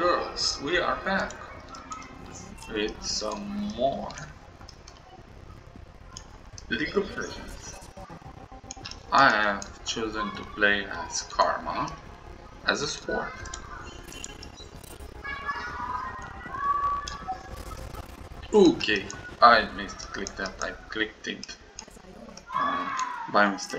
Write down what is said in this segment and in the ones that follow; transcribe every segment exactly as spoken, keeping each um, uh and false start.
girls, we are back with some more League of Legends. I have chosen to play as Karma, as a support. Okay, I missed to click that, I clicked it uh, by mistake.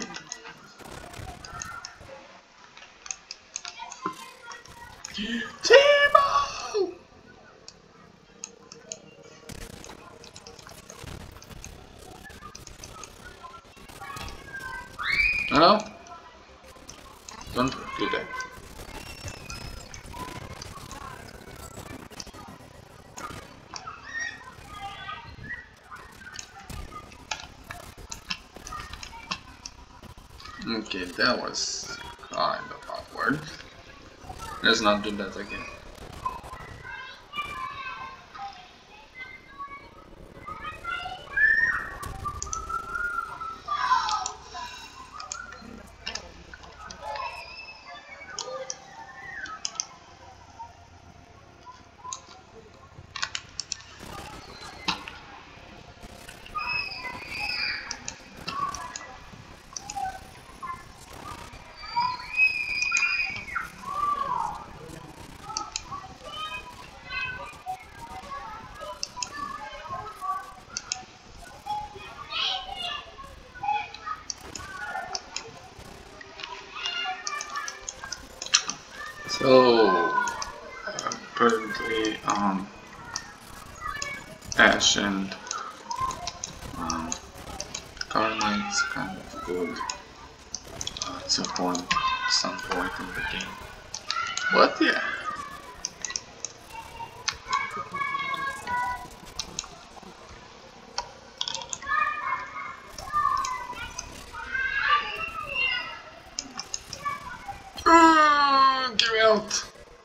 Timo! No? Don't do that. Okay, that was kind of awkward. Let's not do that again. So, apparently, um, Ashe and um, Karma is kind of good uh, at some point, some point in the game. But yeah. Uh, get me out!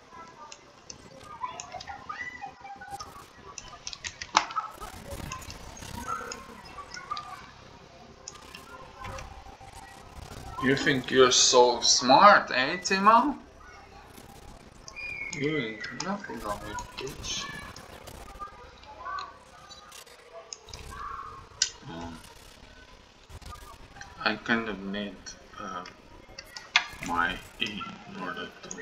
You think you're so smart, eh, Timo? You ain't nothing on me, bitch. Um, I kind of need uh, my E in order to...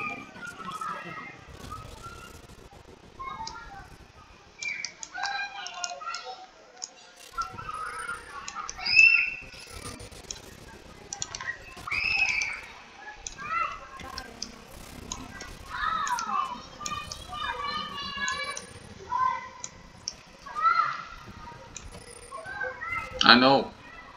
I know.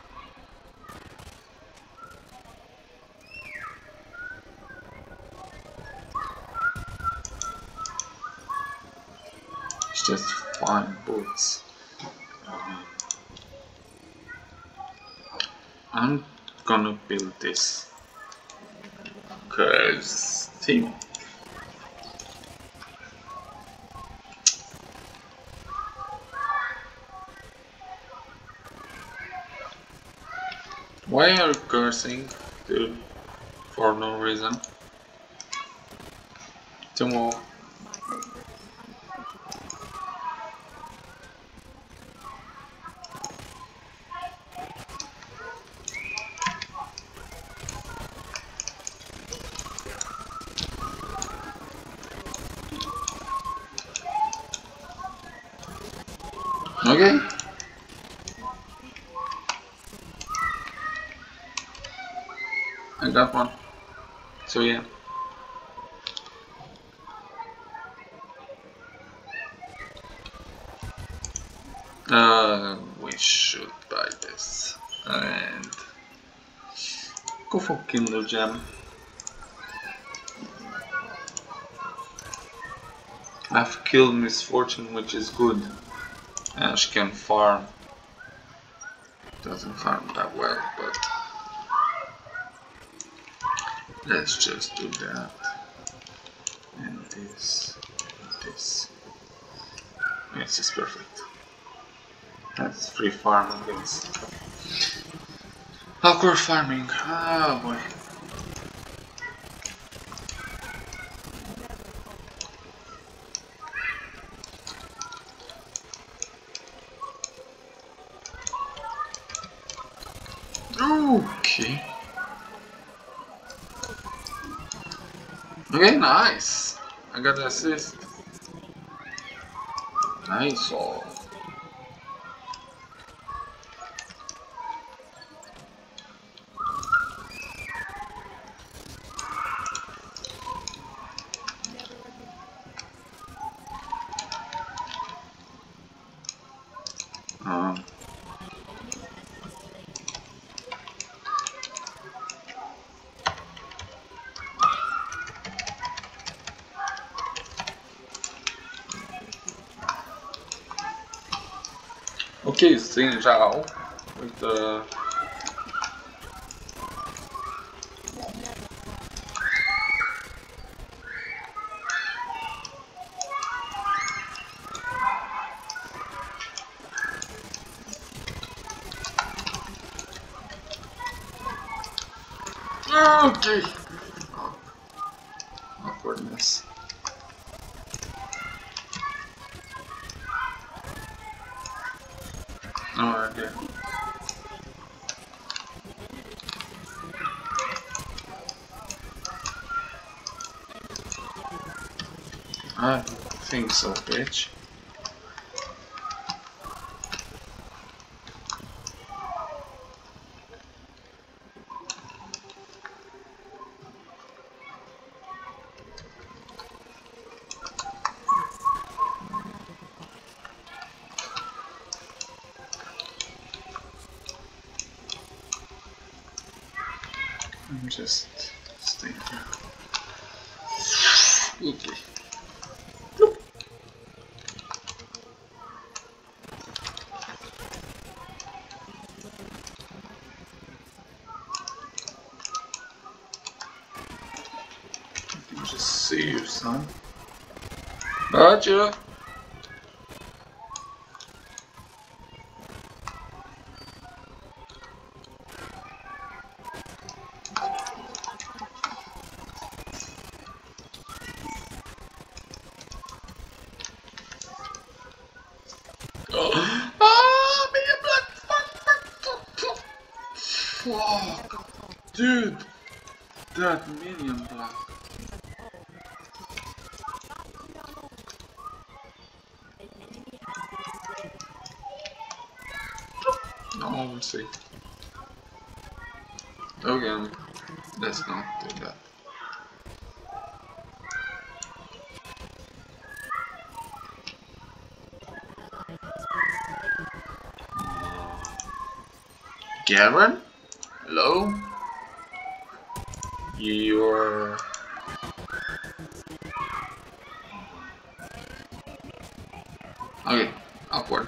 It's just fine boots. Um, I'm gonna build this. Cause Timo. Why are you cursing, dude? For no reason. Timo. Okay. I got one. So yeah. Uh, we should buy this and go for Kindle Gem. I've killed Misfortune, which is good. And she can farm. Doesn't farm that well, but let's just do that. And this, and this. This is perfect. That's free farm against hardcore farming. Oh boy. Okay. Okay, nice. I got an assist. Nice all. Um. Okay, Xin Zhao with the okay. Oh, awkwardness. Oh, okay. I think so, bitch. I'm just staying here. Okay. I can just see you, son. Gotcha. Ah, minion blood! Fuck, fuck, fuck, fuck. Dude, that minion blood. No, we'll see. Okay, let's not do that. Garen? Hello? You're... Okay, upward.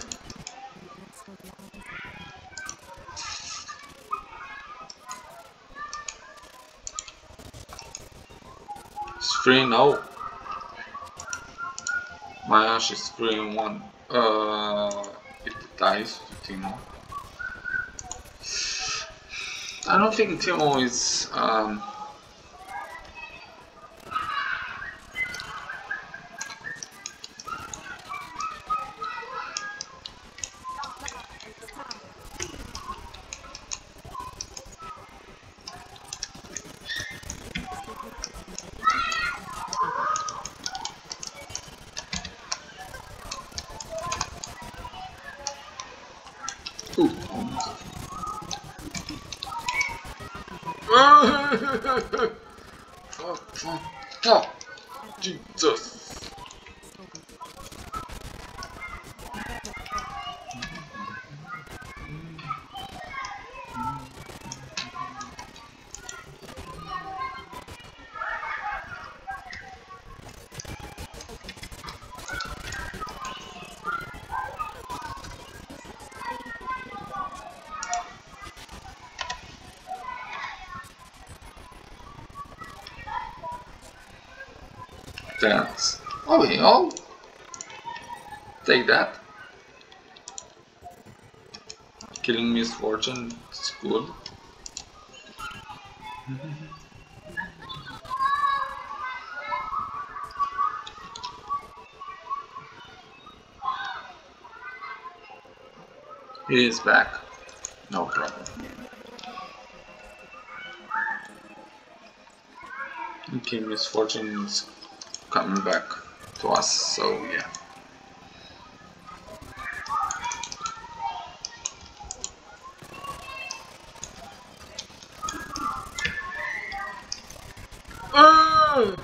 It's three no. My Ash is three and one. Uh, it dies to Timo. I don't think Timo is um Ooh, almost. Fuck, fuck, fuck. Jesus. Thanks. Oh, yeah. Take that. Killing misfortune is good. He is back. No problem. Okay, misfortune is coming back to us, so yeah. Uh!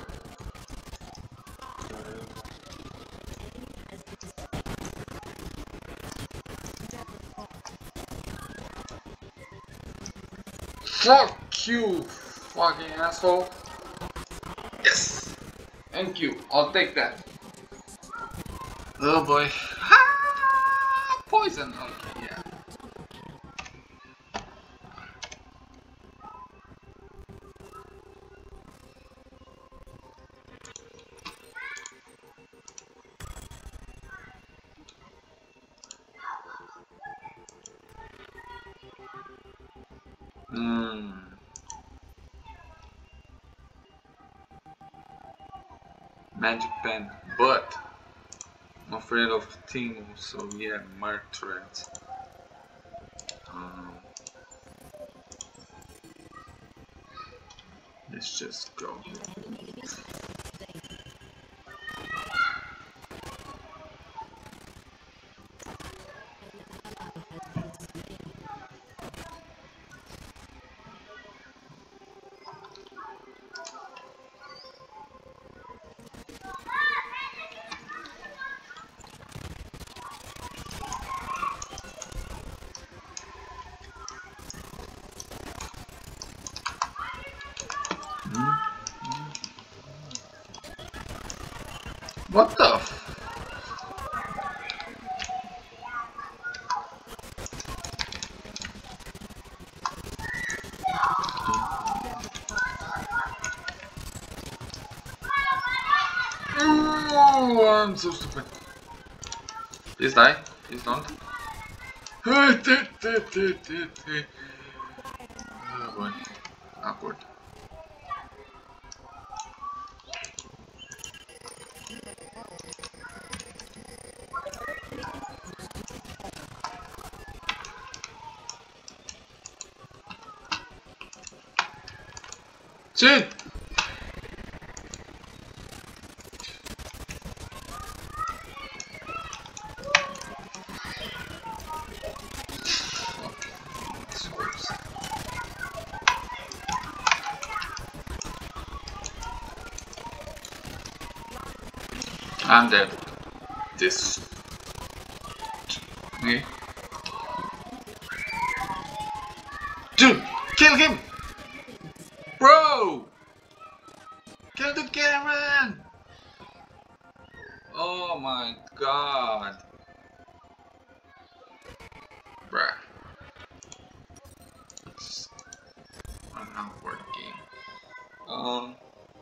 Fuck you, fucking asshole. Yes! Thank you, I'll take that. Oh boy. Ah, poison, okay, yeah. Hmm. Magic pen, but I'm afraid of things, so yeah, mark threads. Um, let's just go. Hmm? What the f- Oh, I'm so stupid. Please die. Please don't. Oh boy. Awkward. Shit! I'm dead. This. Okay. Dude! Kill him! Bro! Kill the Karen! Oh my god. Bruh. It's an awkward game. Um.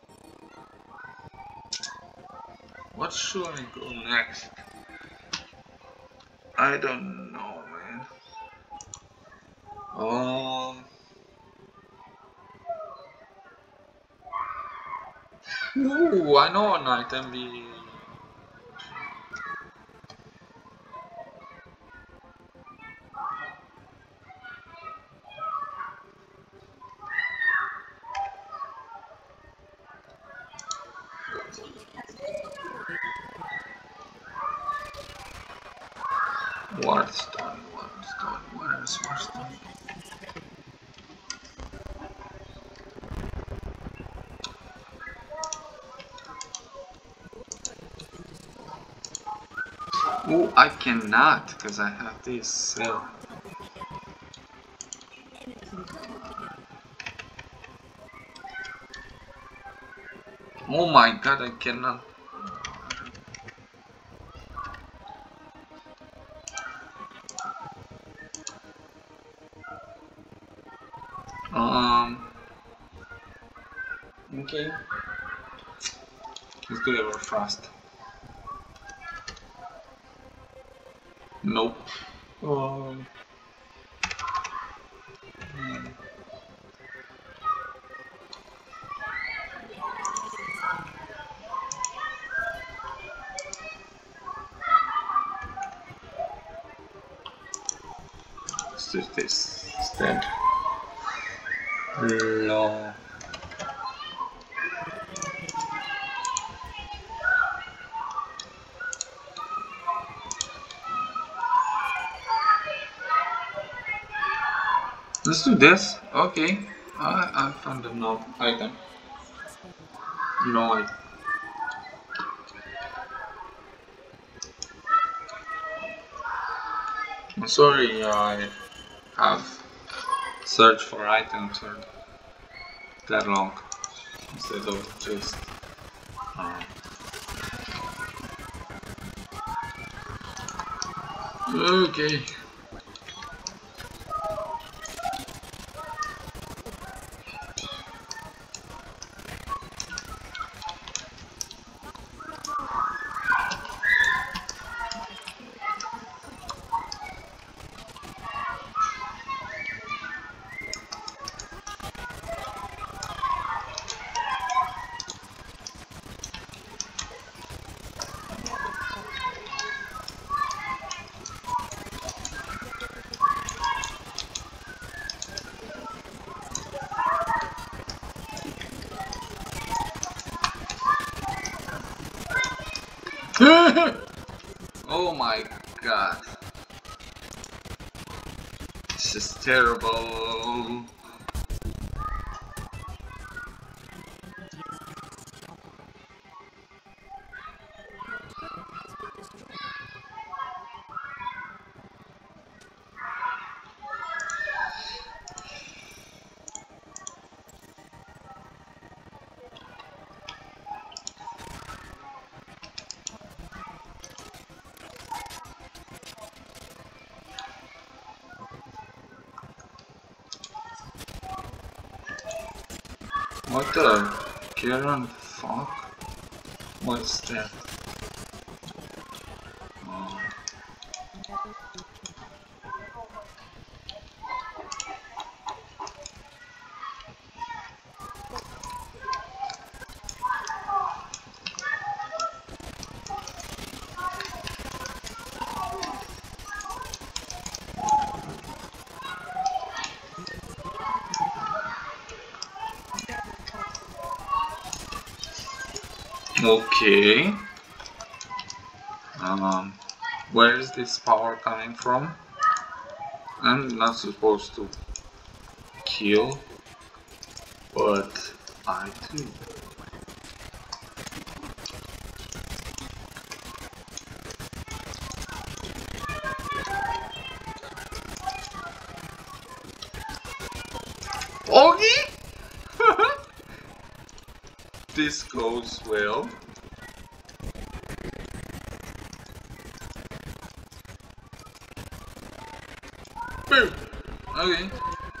What should I go next? I don't know, man. Um. Ooh, I know an item. Be. Waterstone, Waterstone, where's Waterstone? Oh, I cannot because I have this cell. Oh my god, I cannot. Um. Okay. Let's do it real fast. Nope. Um. Let's do this instead. Long. Let's do this. Okay. I, I found a no item. No item. I'm sorry I have searched for items for that long instead of just um, okay. Oh my god. This is terrible. What the Karen fuck? What's that? Oh. Okay. Um, where is this power coming from? I'm not supposed to kill, but I do. Okay. This goes well. Boom. Okay.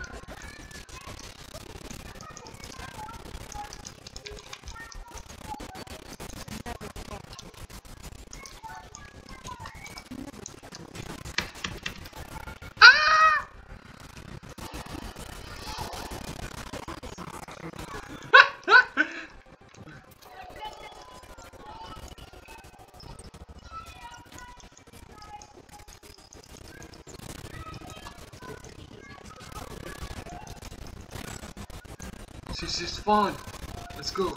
This is fun. Let's go.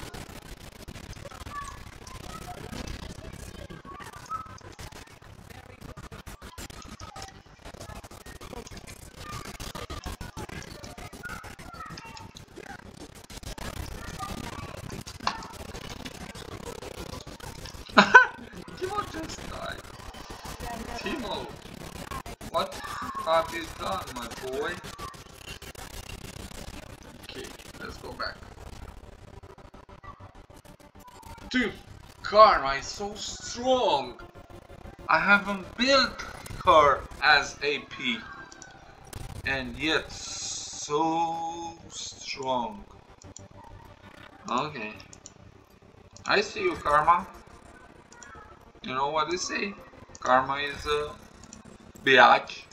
Timo just died. Timo, what have you done, my boy? Okay, let's go back. Dude, Karma is so strong. I haven't built her as A P, and yet so strong. Okay, I see you, Karma. You know what they say? Karma is a biatch.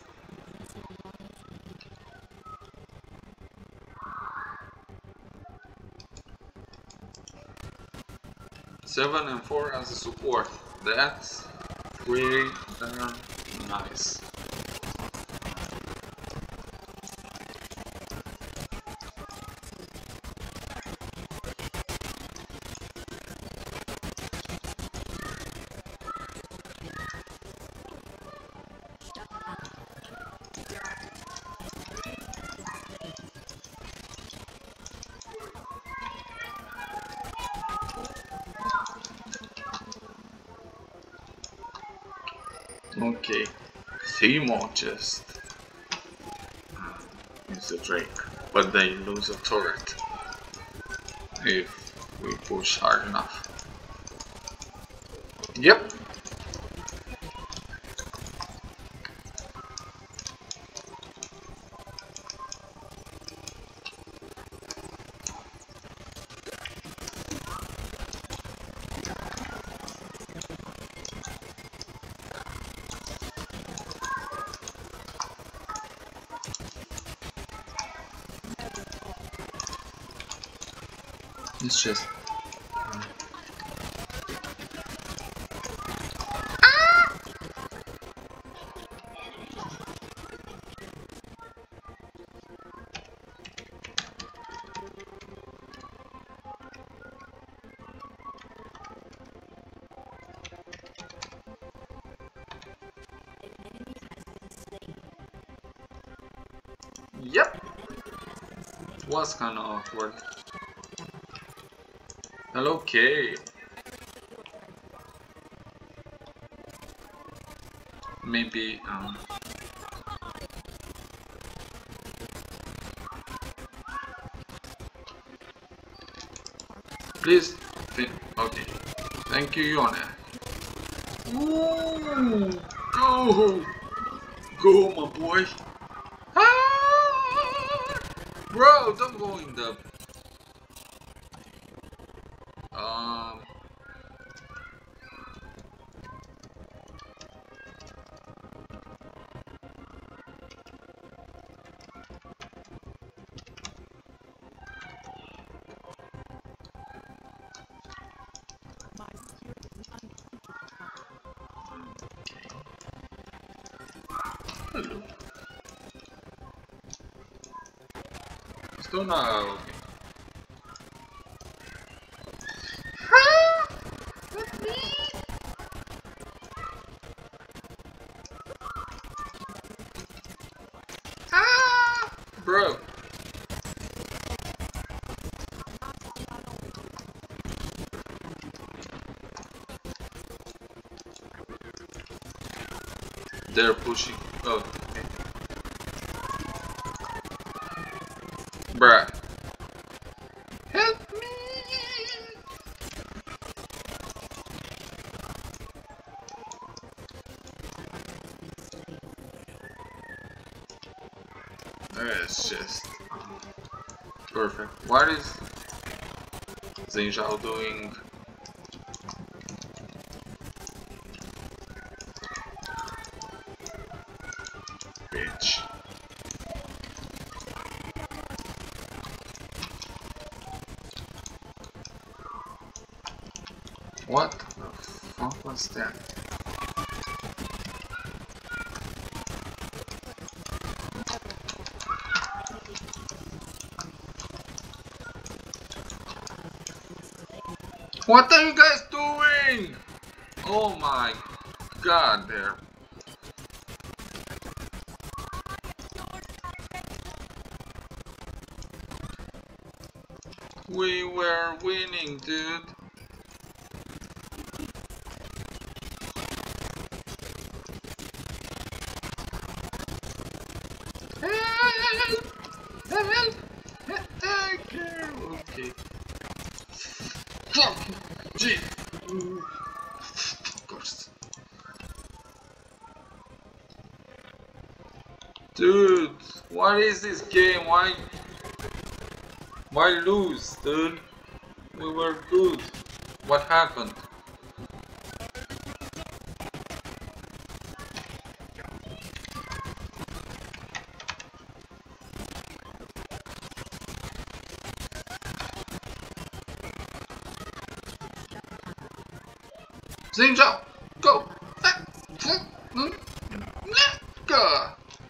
Seven and four as a support. That's pretty darn nice. Okay, Teemo just um, is a Drake, but they lose a turret if we push hard enough. Yep. It's just um, yep. Was kind of awkward. Hello, Kay. Maybe um. Please. Okay. Thank you, Yone. Ooh, go, go, my boy. Ah! Bro, don't go in the. Um. Hello. Still not okay. Bro. They're pushing. Oh, okay. Bruh. Help me! It's just um, perfect. What is Xin Zhao doing? Bitch. What the fuck was that? What are you guys doing? Oh my god, there. We were winning, dude. Help! Help! Thank you! Okay. Fuck! Gee! Of course. Dude, what is this game? Why? Why lose, dude? We were good. What happened? Xin Zhao, go! Go!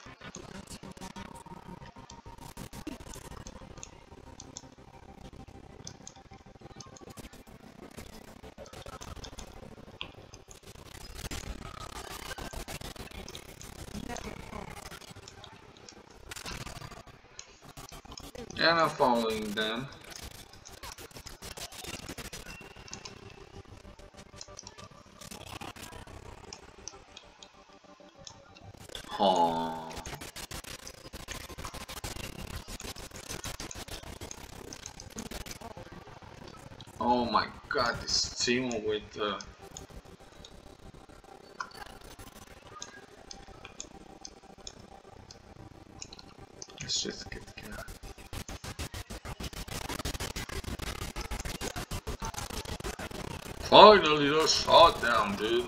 And I'm following them. Oh my god, this team with uh let's just get together. Finally the shot down, dude.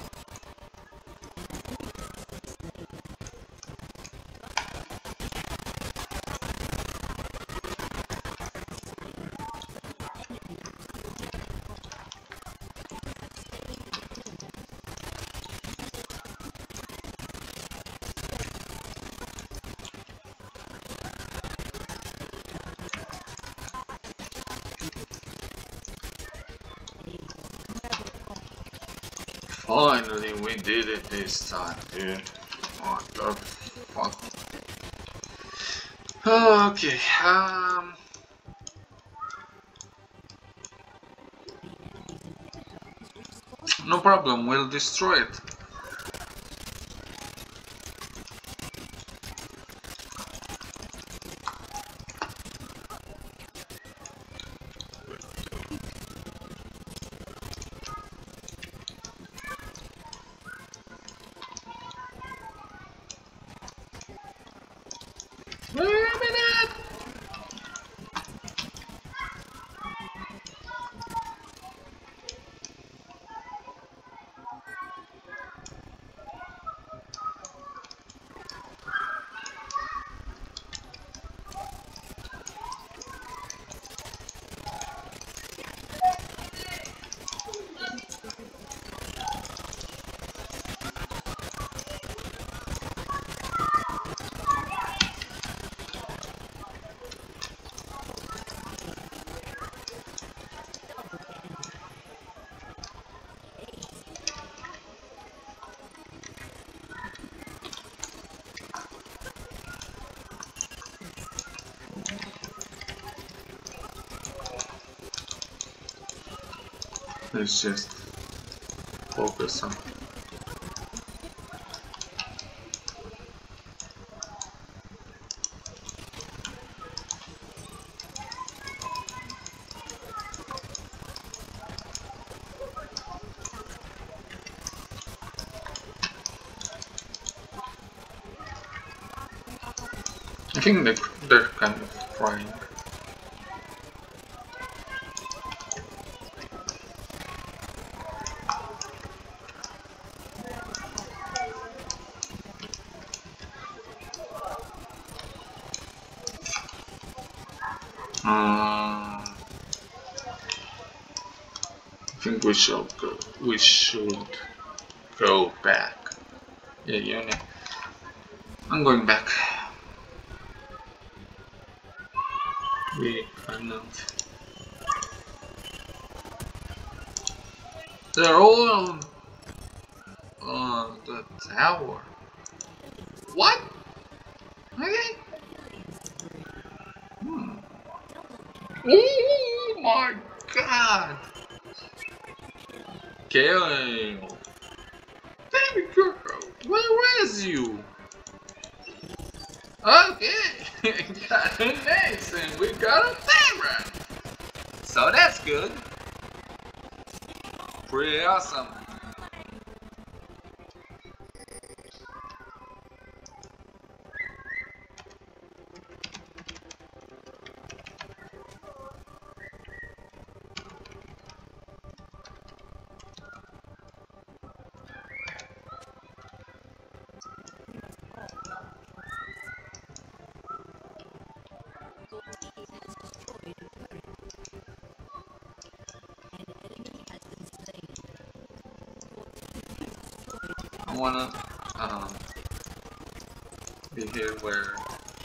Finally, we did it this time, dude. What the fuck? Okay, um... no problem, we'll destroy it. Wait a minute! Let's just focus on. I think they, they're kind of trying. Uh, I think we shall go. We should go back. Yeah, Uni. I'm going back. We cannot. They're all on the tower. What? Okay. Hmm. Oh my god! Kale! Baby girl, where is you? Okay, got an ace and we got a favorite. So that's good. Pretty awesome. I wanna um, be here where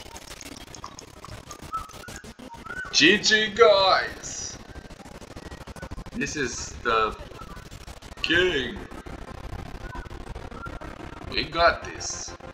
G G guys! This is the king. We got this.